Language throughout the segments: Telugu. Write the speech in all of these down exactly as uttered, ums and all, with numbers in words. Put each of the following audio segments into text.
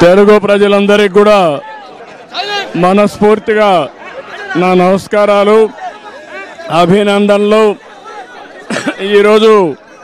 తెలుగు ప్రజలందరికీ కూడా మనస్ఫూర్తిగా నా నమస్కారాలు, అభినందనలు. ఈరోజు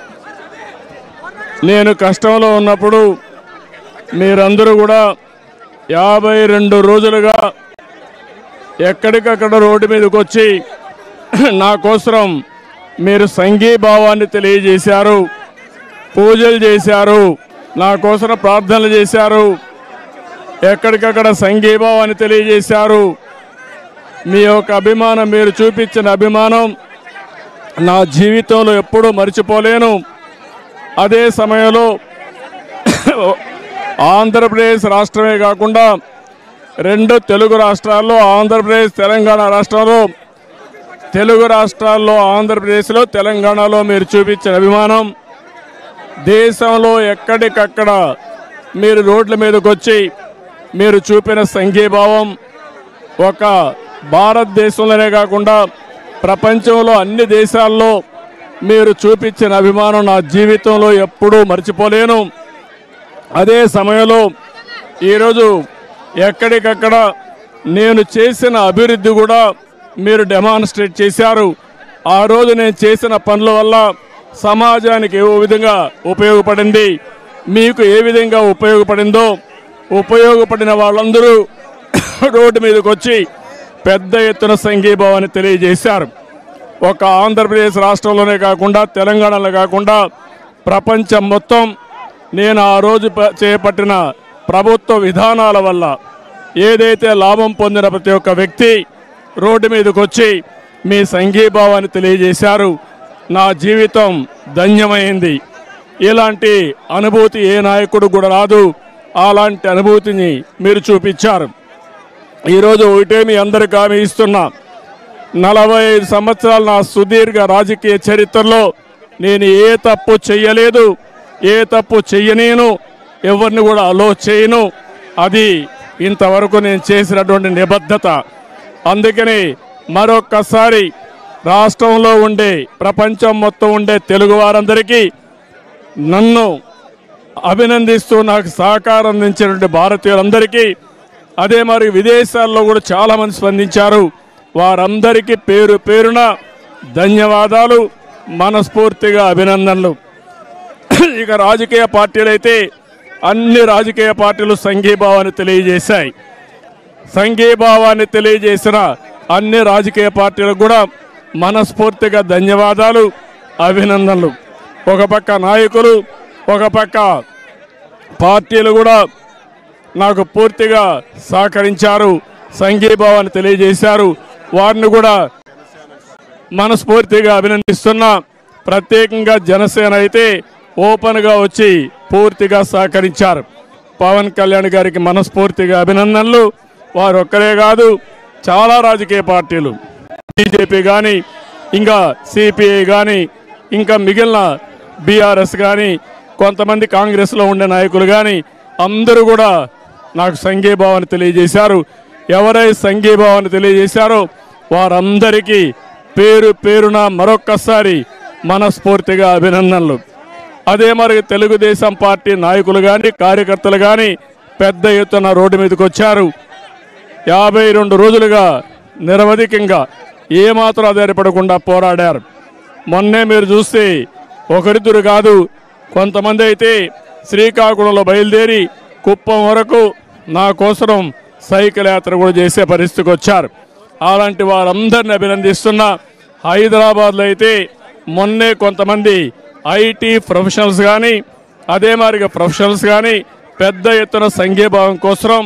నేను కష్టంలో ఉన్నప్పుడు మీరందరూ కూడా యాభై రెండు రోజులుగా ఎక్కడికక్కడ రోడ్డు మీదకి వచ్చి నా కోసం మీరు సంఘీభావాన్ని తెలియజేశారు, పూజలు చేశారు, నా కోసం ప్రార్థనలు చేశారు, ఎక్కడికక్కడ సంఘీభావాన్ని తెలియజేశారు. మీ యొక్క అభిమానం, మీరు చూపించిన అభిమానం నా జీవితంలో ఎప్పుడూ మర్చిపోలేను. అదే సమయంలో ఆంధ్రప్రదేశ్ రాష్ట్రమే కాకుండా రెండు తెలుగు రాష్ట్రాల్లో, ఆంధ్రప్రదేశ్ తెలంగాణ రాష్ట్రంలో, తెలుగు రాష్ట్రాల్లో ఆంధ్రప్రదేశ్లో తెలంగాణలో మీరు చూపించిన అభిమానం, దేశంలో ఎక్కడికక్కడ మీరు రోడ్ల మీదకి వచ్చి మీరు చూపిన సంఘీభావం ఒక భారతదేశంలోనే కాకుండా ప్రపంచంలో అన్ని దేశాల్లో మీరు చూపించిన అభిమానం నా జీవితంలో ఎప్పుడూ మర్చిపోలేను. అదే సమయంలో ఈరోజు ఎక్కడికక్కడ నేను చేసిన అభివృద్ధి కూడా మీరు డెమాన్స్ట్రేట్ చేశారు. ఆ రోజు నేను చేసిన పనుల వల్ల సమాజానికి ఏ విధంగా ఉపయోగపడింది, మీకు ఏ విధంగా ఉపయోగపడిందో, ఉపయోగపడిన వాళ్ళందరూ రోడ్డు మీదకి వచ్చి పెద్ద ఎత్తున సంఘీభావాన్ని తెలియజేశారు. ఒక ఆంధ్రప్రదేశ్ రాష్ట్రంలోనే కాకుండా తెలంగాణలో కాకుండా ప్రపంచం మొత్తం నేను ఆ రోజు చేపట్టిన ప్రభుత్వ విధానాల వల్ల ఏదైతే లాభం పొందిన ప్రతి ఒక్క వ్యక్తి రోడ్డు మీదకి వచ్చి మీ సంఘీభావాన్ని తెలియజేశారు. నా జీవితం ధన్యమైంది. ఇలాంటి అనుభూతి ఏ నాయకుడు కూడా రాదు. అలాంటి అనుభూతిని మీరు చూపించారు. ఈరోజు ఒకటే మీ అందరికీ హామీ ఇస్తున్నా, నలభై ఐదు సంవత్సరాల నా సుదీర్ఘ రాజకీయ చరిత్రలో నేను ఏ తప్పు చెయ్యలేదు, ఏ తప్పు చెయ్యనేను, ఎవరిని కూడా అలో చేయను. అది ఇంతవరకు నేను చేసినటువంటి నిబద్ధత. అందుకని మరొక్కసారి రాష్ట్రంలో ఉండే, ప్రపంచం మొత్తం ఉండే తెలుగు వారందరికీ, నన్ను అభినందిస్తూ నాకు సహకారం అందించినటువంటి భారతీయులందరికీ, అదే మరి విదేశాల్లో కూడా చాలామంది స్పందించారు, వారందరికీ పేరు పేరున ధన్యవాదాలు, మనస్ఫూర్తిగా అభినందనలు. ఇక రాజకీయ పార్టీలు అయితే అన్ని రాజకీయ పార్టీలు సంఘీభావాన్ని తెలియజేశాయి. సంఘీభావాన్ని తెలియజేసిన అన్ని రాజకీయ పార్టీలకు కూడా మనస్ఫూర్తిగా ధన్యవాదాలు, అభినందనలు. ఒక పక్క నాయకులు, ఒక పక్క పార్టీలు కూడా నాకు పూర్తిగా సహకరించారు, సంఘీభావాన్ని తెలియజేశారు. వారిని కూడా మనస్ఫూర్తిగా అభినందిస్తున్నా. ప్రత్యేకంగా జనసేన అయితే ఓపెన్గా వచ్చి పూర్తిగా సహకరించారు. పవన్ కళ్యాణ్ గారికి మనస్ఫూర్తిగా అభినందనలు. వారు ఒక్కరే కాదు, చాలా రాజకీయ పార్టీలు, బీజేపీ కానీ, ఇంకా సిపిఐ కానీ, ఇంకా మిగిలిన బీఆర్ఎస్ కానీ, కొంతమంది కాంగ్రెస్లో ఉండే నాయకులు కానీ అందరూ కూడా నాకు సంఘీభావాన్ని తెలియజేశారు. ఎవరైతే సంఘీభావాన్ని తెలియజేశారో వారందరికీ పేరు పేరున మరొక్కసారి మనస్ఫూర్తిగా అభినందనలు. అదే మరి తెలుగుదేశం పార్టీ నాయకులు కానీ, కార్యకర్తలు కానీ పెద్ద ఎత్తున రోడ్డు మీదకి వచ్చారు. యాభై రెండు రోజులుగా నిరవధికంగా ఏమాత్రం ఆధారపడకుండా పోరాడారు. మొన్నే మీరు చూస్తే ఒకరిద్దరు కాదు, కొంతమంది అయితే శ్రీకాకుళంలో బయలుదేరి కుప్పం వరకు నా కోసం సైకిల్ యాత్ర కూడా చేసే పరిస్థితికి వచ్చారు. అలాంటి వారందరిని అభినందిస్తున్నా. హైదరాబాద్లో అయితే మొన్నే కొంతమంది ఐటీ ప్రొఫెషనల్స్ కానీ, అదే మాదిరిగా ప్రొఫెషనల్స్ కానీ పెద్ద ఎత్తున సంఘీభావం కోసం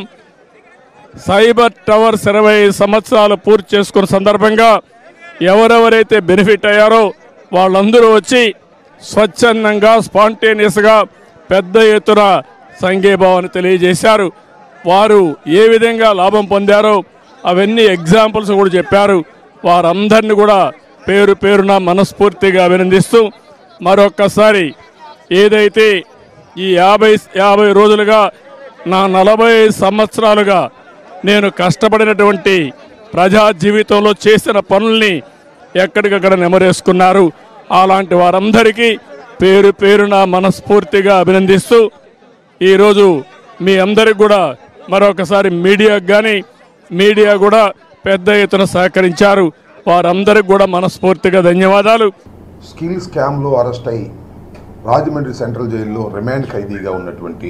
సైబర్ టవర్స్ ఇరవై సంవత్సరాలు పూర్తి చేసుకున్న సందర్భంగా ఎవరెవరైతే బెనిఫిట్ అయ్యారో వాళ్ళందరూ వచ్చి స్వచ్ఛందంగా, స్పాంటేనియస్గా పెద్ద ఎత్తున సంఘీభావాన్ని తెలియజేశారు. వారు ఏ విధంగా లాభం పొందారో అవన్నీ ఎగ్జాంపుల్స్ కూడా చెప్పారు. వారందరినీ కూడా పేరు పేరున మనస్ఫూర్తిగా అభినందిస్తూ మరొక్కసారి ఏదైతే ఈ యాభై యాభై రోజులుగా నా నలభై సంవత్సరాలుగా నేను కష్టపడినటువంటి ప్రజా జీవితంలో చేసిన పనుల్ని ఎక్కడికక్కడ నెమరేసుకున్నారు. అలాంటి వారందరికీ పేరు పేరున మనస్ఫూర్తిగా అభినందిస్తూ ఈరోజు మీ అందరికి కూడా మరొకసారి మీడియాకు కానీ మీడియా కూడా పెద్ద ఎత్తున సహకరించారు. వారందరికి కూడా మనస్ఫూర్తిగా ధన్యవాదాలు. స్కిల్ స్కామ్లో అరెస్ట్ అయి రాజమండ్రి సెంట్రల్ జైల్లో రిమాండ్ ఖైదీగా ఉన్నటువంటి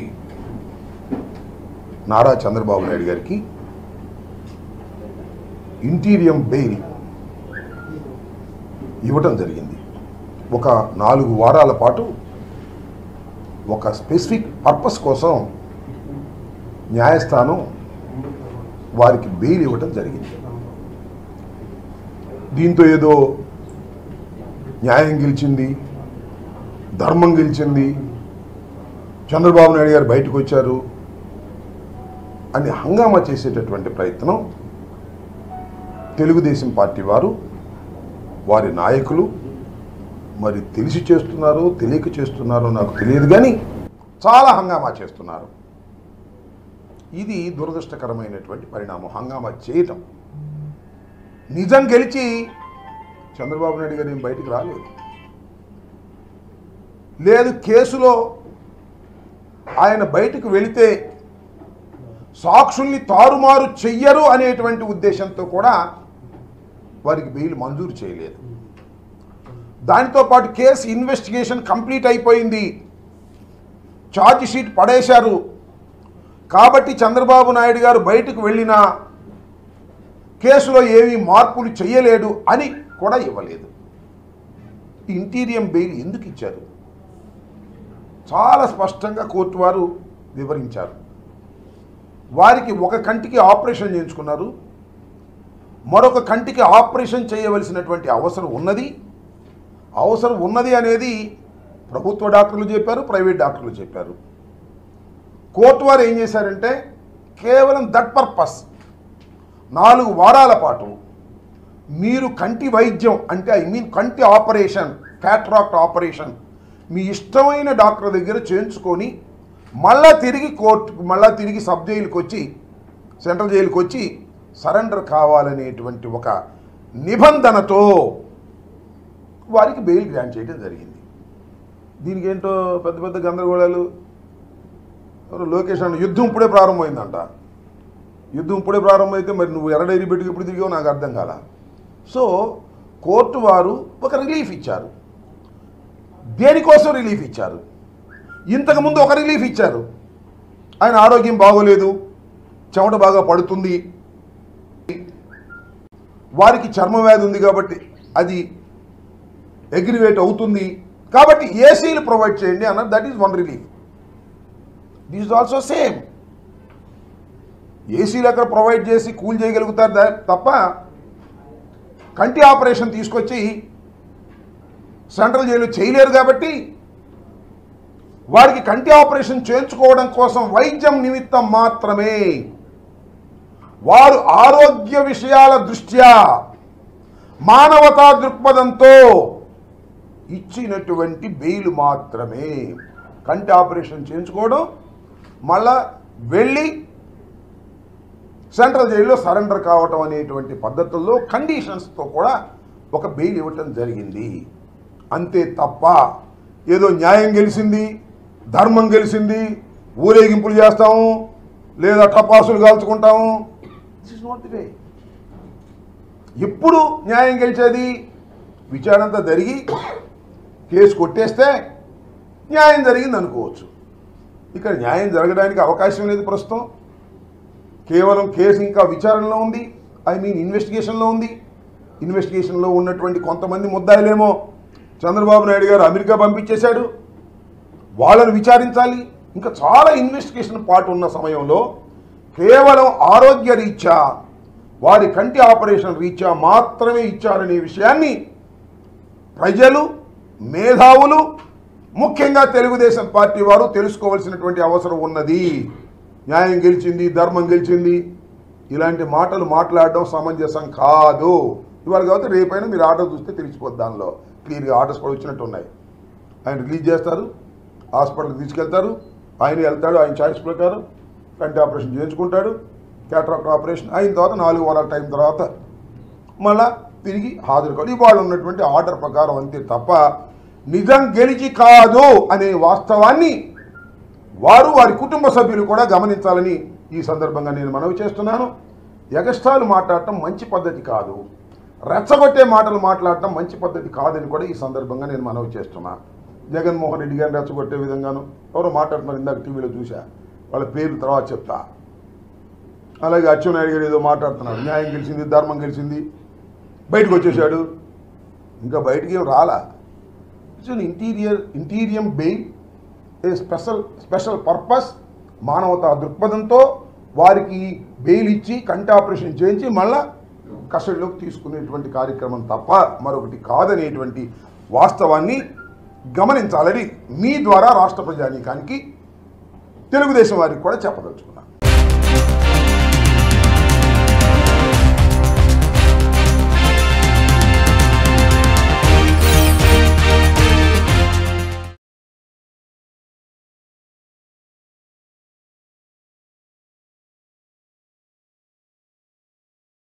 నారా చంద్రబాబు నాయుడు గారికి ఇంటీరియం బెయిల్ ఇవ్వటం జరిగింది. ఒక నాలుగు వారాల పాటు ఒక స్పెసిఫిక్ పర్పస్ కోసం న్యాయస్థానం వారికి బెయిల్ ఇవ్వటం జరిగింది. దీంతో ఏదో న్యాయం గెలిచింది, ధర్మం గెలిచింది, చంద్రబాబు నాయుడు గారు బయటకు వచ్చారు అని హంగామా చేసేటటువంటి ప్రయత్నం తెలుగుదేశం పార్టీ వారు, వారి నాయకులు మరి తెలిసి చేస్తున్నారో తెలియక చేస్తున్నారో నాకు తెలియదు, కానీ చాలా హంగామా చేస్తున్నారు. ఇది దురదృష్టకరమైనటువంటి పరిణామం. హంగామా చేయటం, నిజం గెలిచి చంద్రబాబు నాయుడు గారు ఏం బయటికి రాలేదు, లేదు కేసులో ఆయన బయటకు వెళితే సాక్షుల్ని తారుమారు చెయ్యరు అనేటువంటి ఉద్దేశంతో కూడా వారికి బెయిల్ మంజూరు చేయలేదు. దానితో పాటు కేసు ఇన్వెస్టిగేషన్ కంప్లీట్ అయిపోయింది, ఛార్జ్ షీట్ పడేశారు కాబట్టి చంద్రబాబు నాయుడు గారు బయటకు వెళ్ళినా కేసులో ఏమీ మార్పులు చేయలేడు అని కూడా ఇవ్వలేదు. ఇంటీరియం బెయిల్ ఎందుకు ఇచ్చారు? చాలా స్పష్టంగా కోర్టు వారు వివరించారు. వారికి ఒక కంటికి ఆపరేషన్ చేయించుకున్నారు, మరొక కంటికి ఆపరేషన్ చేయవలసినటువంటి అవసరం ఉన్నది. అవసరం ఉన్నది అనేది ప్రభుత్వ డాక్టర్లు చెప్పారు, ప్రైవేట్ డాక్టర్లు చెప్పారు. కోర్టు వారు ఏం చేశారంటే కేవలం దట్ పర్పస్ నాలుగు వారాల పాటు మీరు కంటి వైద్యం అంటే ఐ మీన్ కంటి ఆపరేషన్, క్యాట్రాక్ట్ ఆపరేషన్ మీ ఇష్టమైన డాక్టర్ దగ్గర చేయించుకొని మళ్ళా తిరిగి కోర్టుకు మళ్ళా తిరిగి సబ్ జైలుకి వచ్చి సెంట్రల్ జైలుకి వచ్చి సరెండర్ కావాలనేటువంటి ఒక నిబంధనతో వారికి బెయిల్ గ్రాంట్ చేయడం జరిగింది. దీనికి ఏంటో పెద్ద పెద్ద గందరగోళాలు. లోకేష్ అన్న యుద్ధం ఇప్పుడే ప్రారంభమైందంట. యుద్ధం ఇప్పుడే ప్రారంభమైతే మరి నువ్వు ఎర్ర డైరీ పెట్టుకు ఇప్పుడు తిరిగావు నాకు అర్థం కాల. సో కోర్టు వారు ఒక రిలీఫ్ ఇచ్చారు. దేనికోసం రిలీఫ్ ఇచ్చారు? ఇంతకుముందు ఒక రిలీఫ్ ఇచ్చారు, ఆయన ఆరోగ్యం బాగోలేదు, చెమట బాగా పడుతుంది, వారికి చర్మ వ్యాధి ఉంది కాబట్టి అది అగ్రివేట్ అవుతుంది కాబట్టి ఏసీలు ప్రొవైడ్ చేయండి అన్నారు. That is one relief. This is also same. ఏసీలు అక్కడ ప్రొవైడ్ చేసి కూల్ చేయగలుగుతారు తప్ప కంటి ఆపరేషన్ తీసుకొచ్చి సెంట్రల్ జైలు చేయలేరు. కాబట్టి వారికి కంటి ఆపరేషన్ చేయించుకోవడం కోసం వైద్యం నిమిత్తం మాత్రమే వారు ఆరోగ్య విషయాల దృష్ట్యా మానవతా దృక్పథంతో ఇచ్చినటువంటి బెయిల్ మాత్రమే. కంటి ఆపరేషన్ చేయించుకోవడం, మళ్ళా వెళ్ళి సెంట్రల్ జైల్లో సరెండర్ కావటం అనేటువంటి పద్ధతుల్లో కండిషన్స్తో కూడా ఒక బెయిల్ ఇవ్వటం జరిగింది. అంతే తప్ప ఏదో న్యాయం గెలిచింది, ధర్మం గెలిచింది, ఊరేగింపులు చేస్తాము లేదా టపాసులు కాల్చుకుంటాము, this is not the way. ఎప్పుడు న్యాయం గెలిచేది? విచారణ అంతా జరిగి కేసు కొట్టేస్తే న్యాయం జరిగింది అనుకోవచ్చు. ఇక్కడ న్యాయం జరగడానికి అవకాశం లేదు ప్రస్తుతం. కేవలం కేసు ఇంకా విచారణలో ఉంది, ఐ మీన్ ఇన్వెస్టిగేషన్లో ఉంది. ఇన్వెస్టిగేషన్లో ఉన్నటువంటి కొంతమంది ముద్దాయిలేమో చంద్రబాబు నాయుడు గారు అమెరికా పంపించేశాడు, వాళ్ళను విచారించాలి. ఇంకా చాలా ఇన్వెస్టిగేషన్ పార్ట్ ఉన్న సమయంలో కేవలం ఆరోగ్య రీత్యా వారి కంటి ఆపరేషన్ రీత్యా మాత్రమే ఇచ్చారనే విషయాన్ని ప్రజలు, మేధావులు, ముఖ్యంగా తెలుగుదేశం పార్టీ వారు తెలుసుకోవాల్సినటువంటి అవసరం ఉన్నది. న్యాయం గెలిచింది, ధర్మం గెలిచింది, ఇలాంటి మాటలు మాట్లాడడం సమంజసం కాదు. ఇవాళ కాబట్టి రేపైనా మీరు ఆర్డర్ చూస్తే తెలిసిపోద్ది, దానిలో క్లియర్గా ఆర్డర్స్ కూడా వచ్చినట్టు ఉన్నాయి. ఆయన రిలీజ్ చేస్తారు, హాస్పిటల్కి తీసుకెళ్తారు, ఆయన వెళ్తాడు, ఆయన ఛాయిస్ ప్రకారం కంటి ఆపరేషన్ చేయించుకుంటాడు. క్యాట్రాక్ట్ ఆపరేషన్ అయిన తర్వాత నాలుగు వారాల టైం తర్వాత మళ్ళా తిరిగి హాజరు కాదు. ఇవాళ ఉన్నటువంటి ఆర్డర్ ప్రకారం అంతే తప్ప నిజం గెలిచి కాదు అనే వాస్తవాన్ని వారు వారి కుటుంబ సభ్యులు కూడా గమనించాలని ఈ సందర్భంగా నేను మనవి చేస్తున్నాను. ఎగస్ట్రాలు మాట్లాడటం మంచి పద్ధతి కాదు, రెచ్చగొట్టే మాటలు మాట్లాడటం మంచి పద్ధతి కాదని కూడా ఈ సందర్భంగా నేను మనవి చేస్తున్నాను. జగన్మోహన్ రెడ్డి గారిని రెచ్చగొట్టే విధంగాను ఎవరో మాట్లాడుతున్నారు, ఇందాక టీవీలో చూసా, వాళ్ళ పేరు తర్వాత చెప్తా. అలాగే అచ్చెన్నాయుడు గారు ఏదో మాట్లాడుతున్నాడు, న్యాయం గెలిచింది, ధర్మం గెలిచింది, బయటకు వచ్చేసాడు. ఇంకా బయటికి ఏం రాలా. It's interior interim bail a special special purpose, మానవతా దృక్పథంతో వారికి బెయిల్ ఇచ్చి కంటి ఆపరేషన్ చేయించి మళ్ళా కస్టడీలోకి తీసుకునేటువంటి కార్యక్రమం తప్ప మరొకటి కాదనేటువంటి వాస్తవాన్ని గమనించాలని మీ ద్వారా రాష్ట్ర ప్రజానీకానికి తెలుగుదేశం వారికి కూడా చెప్పదలుచుకున్నాను.